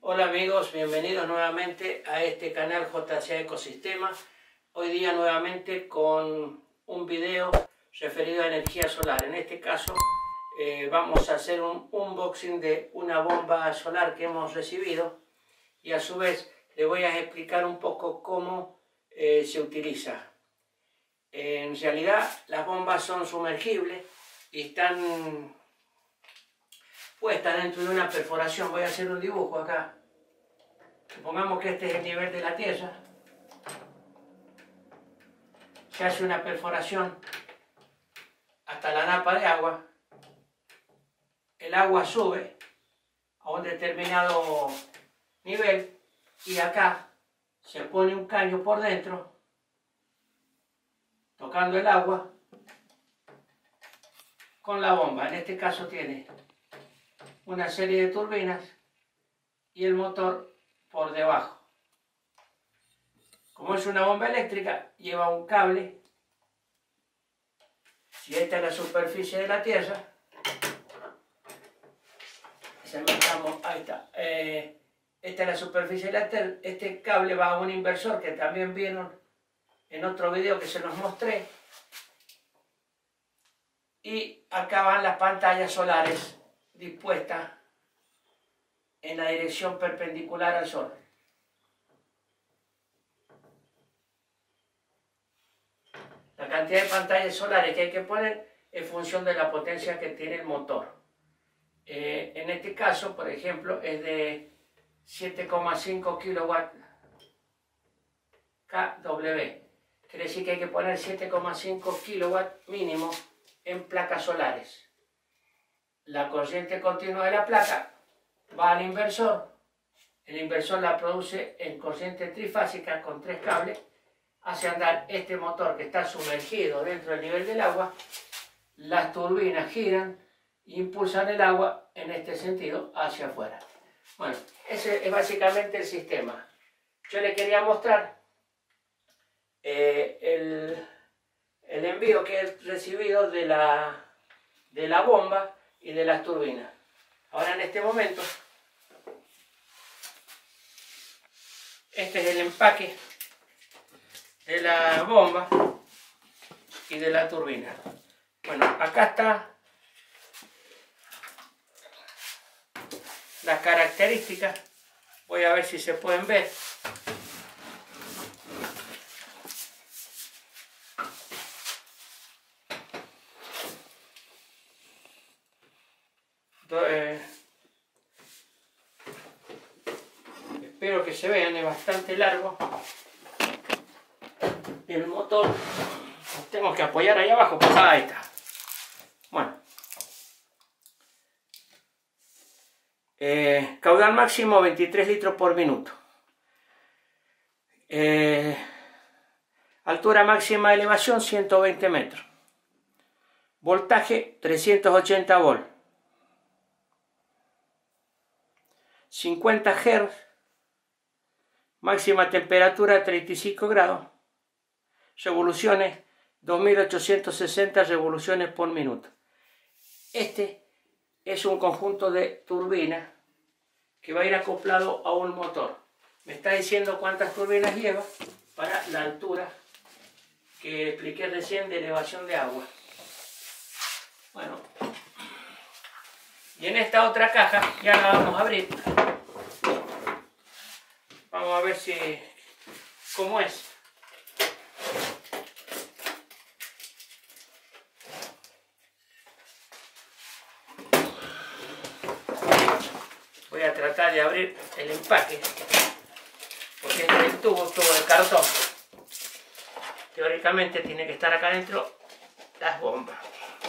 Hola amigos, bienvenidos nuevamente a este canal JCA Ecosistema. Hoy día nuevamente con un video referido a energía solar. En este caso vamos a hacer un unboxing de una bomba solar que hemos recibido y a su vez le voy a explicar un poco cómo se utiliza. En realidad las bombas son sumergibles y están puestas dentro de una perforación. Voy a hacer un dibujo acá. Supongamos que este es el nivel de la tierra. Se hace una perforación hasta la napa de agua. El agua sube a un determinado nivel y acá se pone un caño por dentro, tocando el agua con la bomba. En este caso tiene una serie de turbinas y el motor por debajo. Como es una bomba eléctrica, lleva un cable. Si esta es la superficie de la Tierra, ahí está. Esta es la superficie de la Tierra. Este cable va a un inversor que también vieron en otro video que se los mostré. Y acá van las pantallas solares dispuestas en la dirección perpendicular al sol. La cantidad de pantallas solares que hay que poner en función de la potencia que tiene el motor. En este caso, por ejemplo, es de 7,5 kW kW. Quiere decir que hay que poner 7,5 kW mínimo en placas solares. La corriente continua de la placa va al inversor. El inversor la produce en corriente trifásica con 3 cables. Hace andar este motor que está sumergido dentro del nivel del agua. Las turbinas giran e impulsan el agua en este sentido hacia afuera. Bueno, ese es básicamente el sistema. Yo le quería mostrar el envío que he recibido de la bomba y de las turbinas. Ahora en este momento, este es el empaque de la bomba y de la turbina. Bueno, acá está las características. Voy a ver si se pueden ver. Espero que se vean, es bastante largo. El motor, tengo que apoyar ahí abajo, pues ahí está. Bueno, caudal máximo 23 litros por minuto. Altura máxima de elevación 120 metros. Voltaje 380 volt. 50 Hz. Máxima temperatura 35 grados. Revoluciones 2860 revoluciones por minuto. Este es un conjunto de turbinas que va a ir acoplado a un motor. Me está diciendo cuántas turbinas lleva para la altura que expliqué recién de elevación de agua. Bueno, y en esta otra caja ya la vamos a abrir. Vamos a ver cómo es. Voy a tratar de abrir el empaque, porque este es el tubo de cartón. Teóricamente tiene que estar acá adentro las bombas.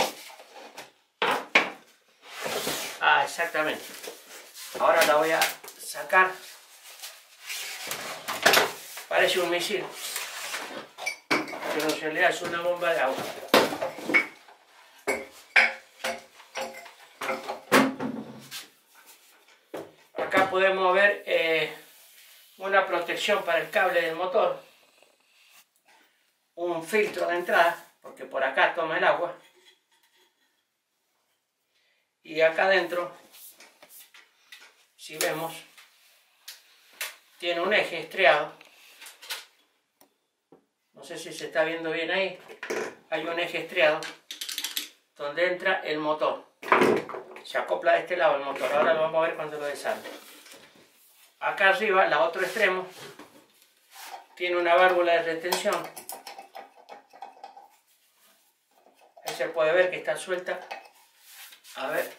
Ah, exactamente. Ahora la voy a sacar. Parece un misil, pero en realidad es una bomba de agua. Acá podemos ver una protección para el cable del motor, un filtro de entrada, porque por acá toma el agua, y acá adentro, si vemos, tiene un eje estriado. No sé si se está viendo bien ahí. Hay un eje estriado donde entra el motor. Se acopla de este lado el motor. Ahora lo vamos a ver cuando lo desarme. Acá arriba, el otro extremo, tiene una válvula de retención. Ahí se puede ver que está suelta. A ver.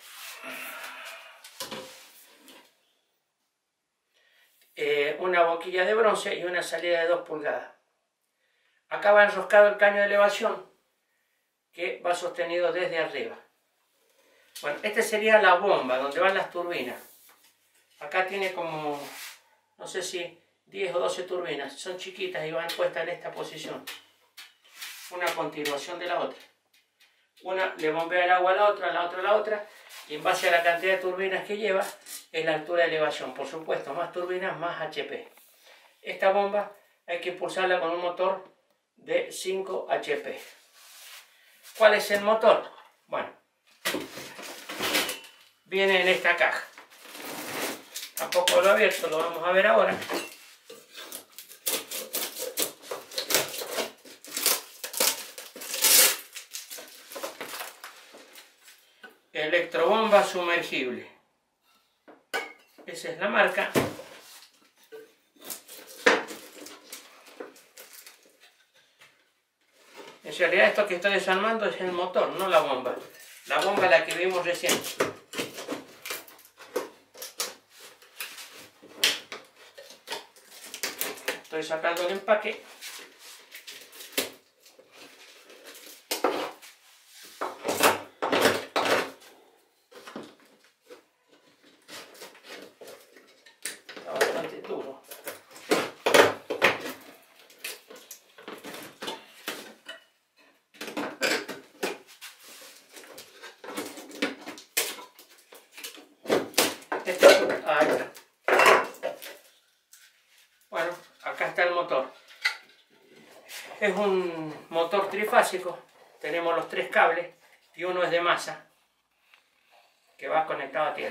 Una boquilla de bronce y una salida de 2 pulgadas. Acá va enroscado el caño de elevación que va sostenido desde arriba. Bueno, esta sería la bomba donde van las turbinas. Acá tiene como, no sé si 10 o 12 turbinas. Son chiquitas y van puestas en esta posición. Una a continuación de la otra. Una le bombea el agua a la otra, a la otra, a la otra. Y en base a la cantidad de turbinas que lleva, es la altura de elevación. Por supuesto, más turbinas, más HP. Esta bomba hay que impulsarla con un motor de 5 HP. ¿Cuál es el motor? Bueno, viene en esta caja. Tampoco lo he abierto, lo vamos a ver ahora. Electrobomba sumergible. Esa es la marca. En realidad esto que estoy desarmando es el motor, no la bomba. La bomba es la que vimos recién. Estoy sacando el empaque. Está bastante duro. Ahí está. Bueno, acá está el motor. Es un motor trifásico. Tenemos los 3 cables y uno es de masa que va conectado a tierra.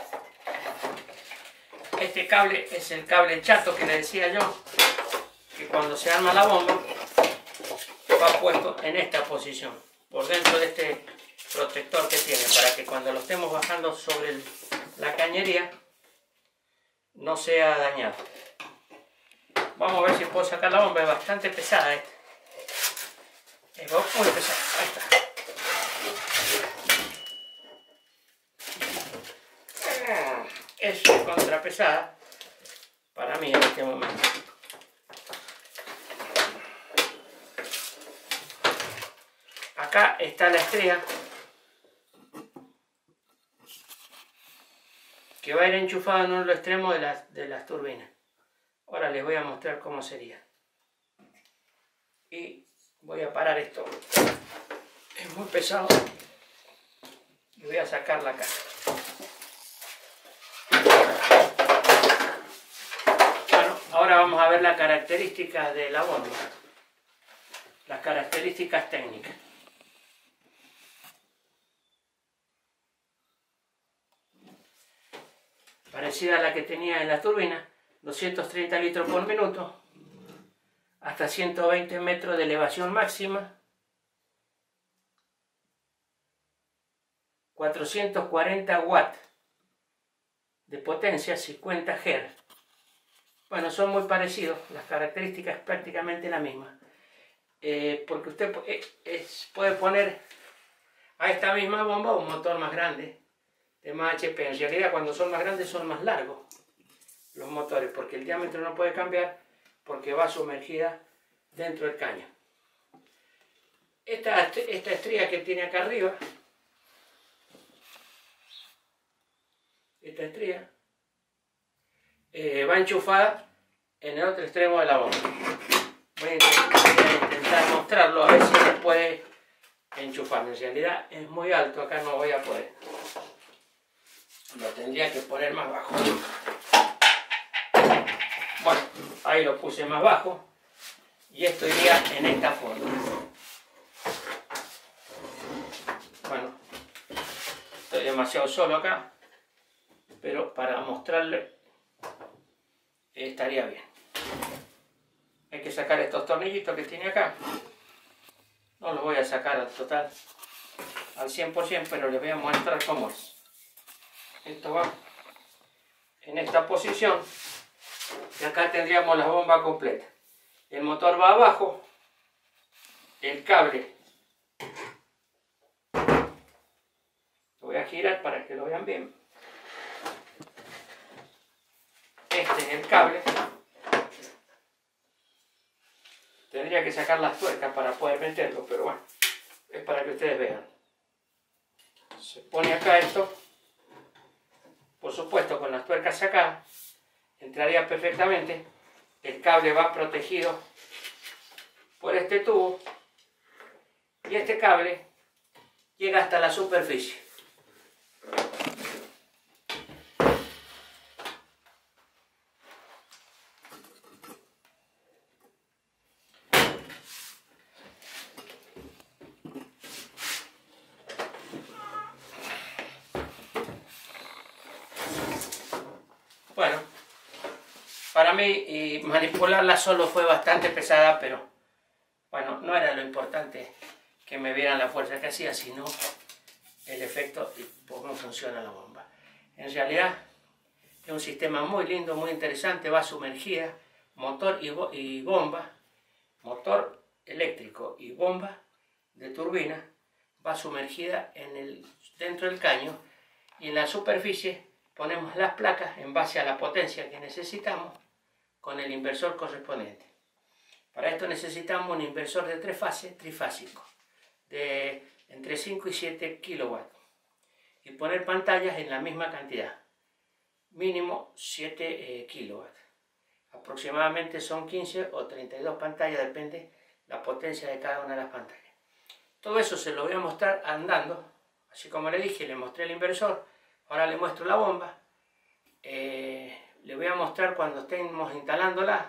Este cable es el cable chato que le decía yo, que cuando se arma la bomba va puesto en esta posición, por dentro de este protector que tiene, para que cuando lo estemos bajando sobre la cañería no sea dañado. Vamos a ver si puedo sacar la bomba. Es bastante pesada esta. Es muy pesada. Ahí está. Es contrapesada para mí en este momento. Acá está la estría que va a ir enchufada en uno de los extremos de las turbinas. Ahora les voy a mostrar cómo sería. Y voy a parar esto. Es muy pesado. Y voy a sacar la caja. Bueno, ahora vamos a ver las características de la bomba. Las características técnicas. Parecida a la que tenía en la turbina. 230 litros por minuto, hasta 120 metros de elevación máxima, 440 watts de potencia, 50 Hz. Bueno, son muy parecidos, las características prácticamente la misma, porque usted puede poner a esta misma bomba un motor más grande, de más HP. En realidad, cuando son más grandes son más largos los motores, porque el diámetro no puede cambiar porque va sumergida dentro del caño. Esta estría que tiene acá arriba, esta estría va enchufada en el otro extremo de la bomba. Voy a intentar mostrarlo a ver si se puede enchufar. En realidad es muy alto, acá no voy a poder. Lo tendría que poner más bajo. Bueno, ahí lo puse más bajo y esto iría en esta forma. Bueno, estoy demasiado solo acá, pero para mostrarle estaría bien. Hay que sacar estos tornillitos que tiene acá. No los voy a sacar al total, al 100%, pero les voy a mostrar cómo es. Esto va en esta posición y acá tendríamos la bomba completa. El motor va abajo, el cable lo voy a girar para que lo vean bien. Este es el cable. Tendría que sacar las tuercas para poder meterlo, pero bueno, es para que ustedes vean. Se pone acá esto, por supuesto con las tuercas sacadas, entraría perfectamente. El cable va protegido por este tubo y este cable llega hasta la superficie. Bueno, para mí manipularla solo fue bastante pesada, pero bueno, no era lo importante que me vieran la fuerza que hacía, sino el efecto y cómo funciona la bomba. En realidad es un sistema muy lindo, muy interesante, va sumergida, motor y bomba, motor eléctrico y bomba de turbina, va sumergida dentro del caño, y en la superficie ponemos las placas en base a la potencia que necesitamos con el inversor correspondiente. Para esto necesitamos un inversor de 3 fases trifásico de entre 5 y 7 kilowatts y poner pantallas en la misma cantidad, mínimo 7 kilowatts. Aproximadamente son 15 o 32 pantallas, depende la potencia de cada una de las pantallas. Todo eso se lo voy a mostrar andando, así como le dije, le mostré el inversor, ahora le muestro la bomba. Le voy a mostrar cuando estemos instalándola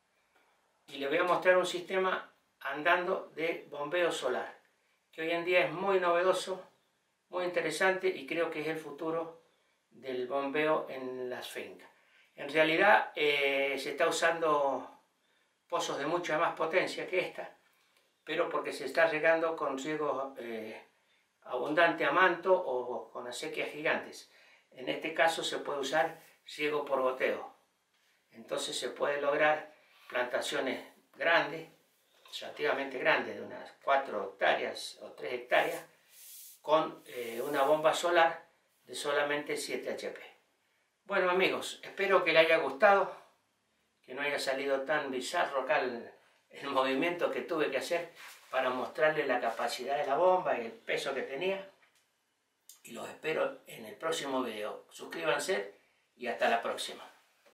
y le voy a mostrar un sistema andando de bombeo solar, que hoy en día es muy novedoso, muy interesante y creo que es el futuro del bombeo en las fincas. En realidad se está usando pozos de mucha más potencia que esta, pero porque se está regando con riego abundante a manto o con acequias gigantes. En este caso se puede usar riego por goteo. Entonces se puede lograr plantaciones grandes, relativamente grandes, de unas 4 hectáreas o 3 hectáreas, con una bomba solar de solamente 7 HP. Bueno amigos, espero que les haya gustado, que no haya salido tan bizarro acá el movimiento que tuve que hacer para mostrarles la capacidad de la bomba y el peso que tenía. Y los espero en el próximo video. Suscríbanse y hasta la próxima.